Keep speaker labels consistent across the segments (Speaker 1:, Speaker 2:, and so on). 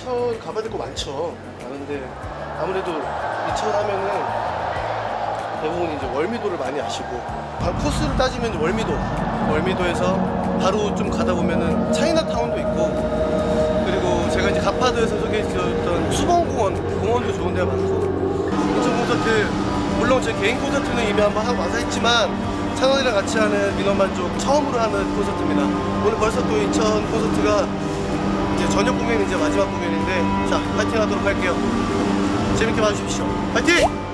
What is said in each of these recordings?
Speaker 1: 인천 가봐야 될 거 많죠. 많은데 아무래도 인천 하면은 대부분 이제 월미도를 많이 아시고, 코스를 따지면 월미도에서 바로 좀 가다 보면은 차이나타운도 있고, 그리고 제가 이제 가파도에서 소개해드렸던 수봉공원도 좋은 데가 많고, 인천 콘서트 물론 제 개인 콘서트는 이미 한번 하고 와서 했지만 찬원이랑 같이 하는 민원만족 처음으로 하는 콘서트입니다. 오늘 벌써 또 인천 콘서트가 이제 저녁 공연이 이제 마지막 공연인데, 자, 파이팅 하도록 할게요. 재밌게 봐주십시오. 파이팅!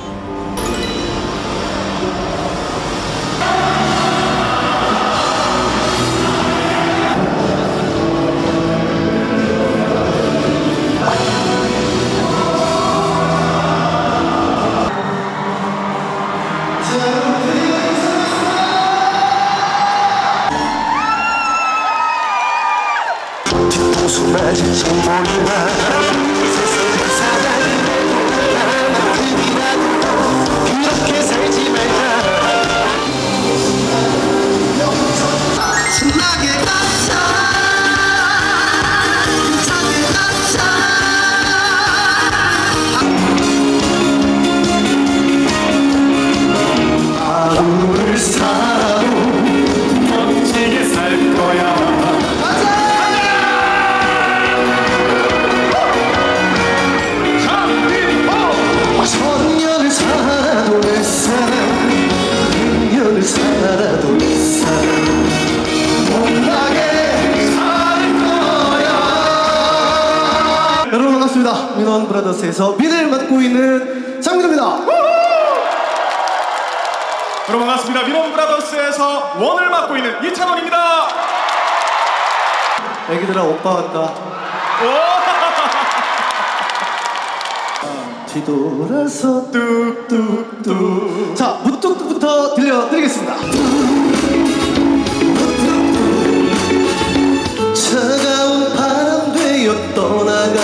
Speaker 2: 그렇게 살지 말자. 신나게 가자. 힘차게 가자. 하루를 살아도 멋지게 살 거야. 천년을 살아도 내 사랑, 백년을 살아도 내 사랑, 못나게 살 거야. 여러분 반갑습니다. 민원 브라더스에서 민을 맡고 있는 장민호입니다.
Speaker 3: 여러분 반갑습니다. 민원 브라더스에서 원을 맡고 있는 이찬원입니다.
Speaker 2: 애기들아 오빠 왔다. 뒤돌아서 뚝뚝뚝. 자, 무뚝뚝부터 들려드리겠습니다. 차가운 바람 되어 떠나가.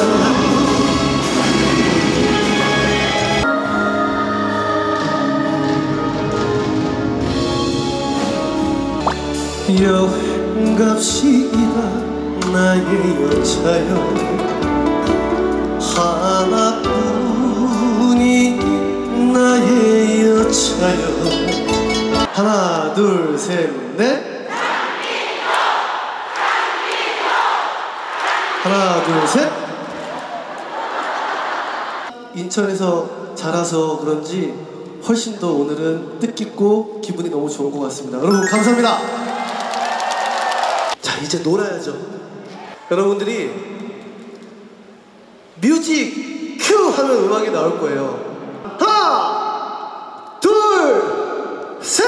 Speaker 2: 여행 갑시다 나의 여차여. 하나뿐이 나의 여차여. 하나 둘 셋 넷. 하나 둘 셋. 인천에서 자라서 그런지 훨씬 더 오늘은 뜻깊고 기분이 너무 좋은 것 같습니다. 여러분 감사합니다. 자, 이제 놀아야죠. 여러분들이 뮤직 큐 하면 음악이 나올 거예요. 하나 둘 셋.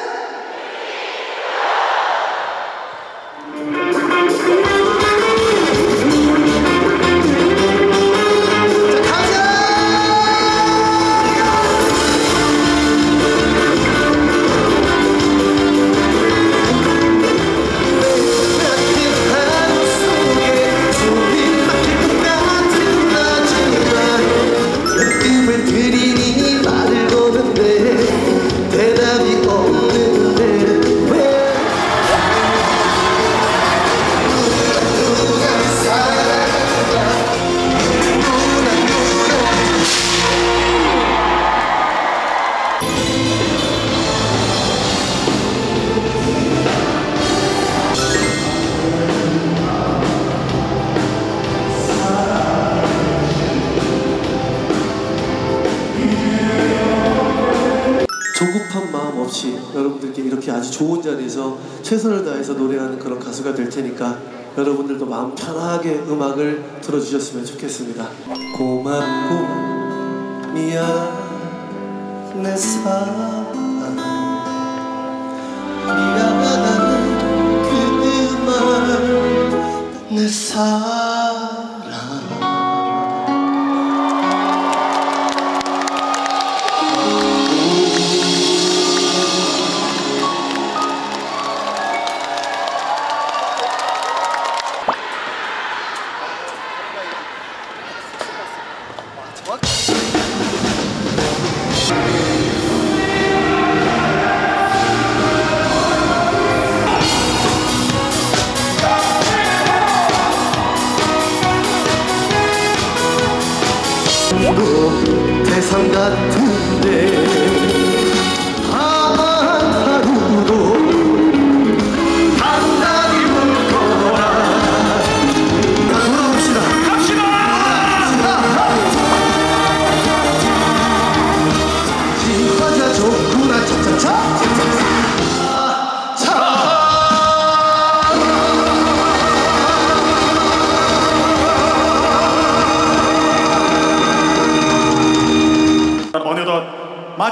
Speaker 2: 조급한 마음 없이 여러분들께 이렇게 아주 좋은 자리에서 최선을 다해서 노래하는 그런 가수가 될 테니까 여러분들도 마음 편하게 음악을 들어주셨으면 좋겠습니다. 고맙고 미안 내 사랑, 미안하다는 그 말 내 사랑.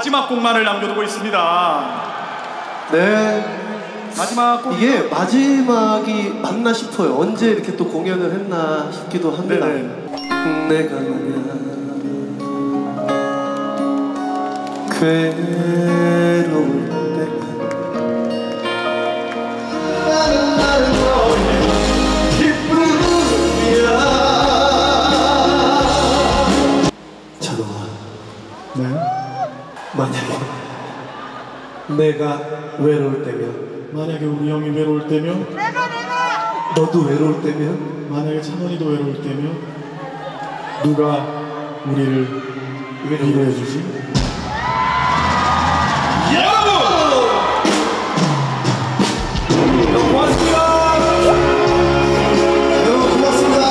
Speaker 3: 마지막 곡만을 남겨두고 있습니다.
Speaker 2: 네.
Speaker 3: 마지막 곡.
Speaker 2: 이게 마지막이 맞나 싶어요. 언제 이렇게 또 공연을 했나 싶기도 합니다. 내가 만약 괴로울 때 나는 너의 기쁨이야. 찬호아,
Speaker 4: 네.
Speaker 2: 만약에 내가 외로울 때면,
Speaker 4: 만약에 우리 형이 외로울 때면,
Speaker 2: 너도 외로울 때면,
Speaker 4: 만약에 찬원이도 외로울 때면 누가 우리를 위로해주지?
Speaker 3: 여러분! 너무 고맙습니다.
Speaker 2: 여러분 고맙습니다.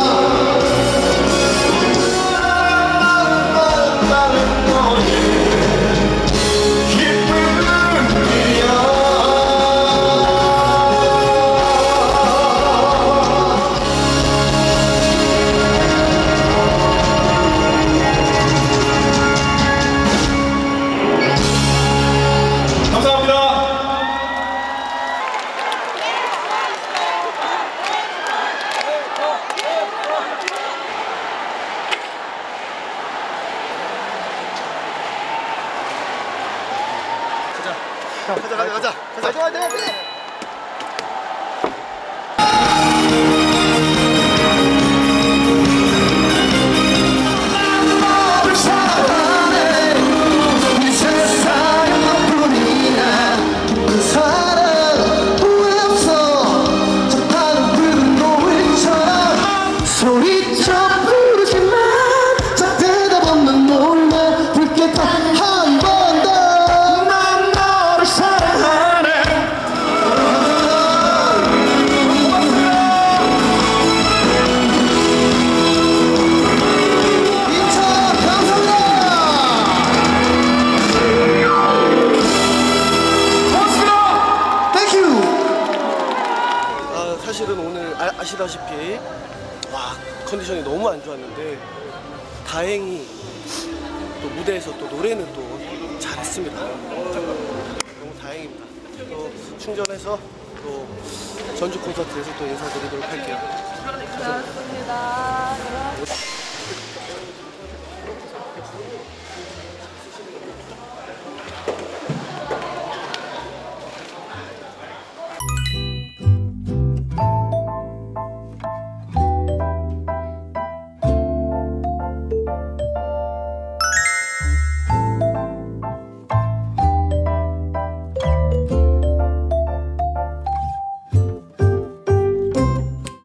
Speaker 1: 가자. 사실은 오늘 아시다시피 컨디션이 너무 안 좋았는데 다행히 또 무대에서 또 노래는 또 잘했습니다. 너무 다행입니다. 또 충전해서 또 전주 콘서트에서 또 인사드리도록 할게요.
Speaker 5: 고맙습니다.